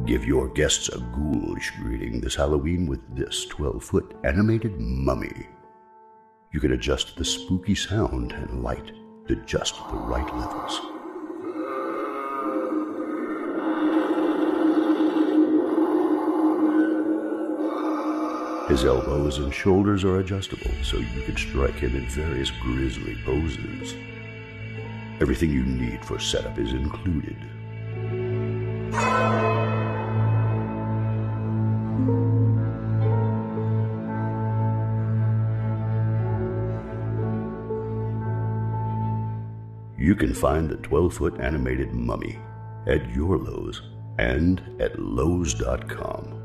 Give your guests a ghoulish greeting this Halloween with this 12-foot animated mummy. You can adjust the spooky sound and light to just the right levels. His elbows and shoulders are adjustable so you can strike him in various grisly poses. Everything you need for setup is included. You can find the 12-foot animated mummy at your Lowe's and at Lowe's.com.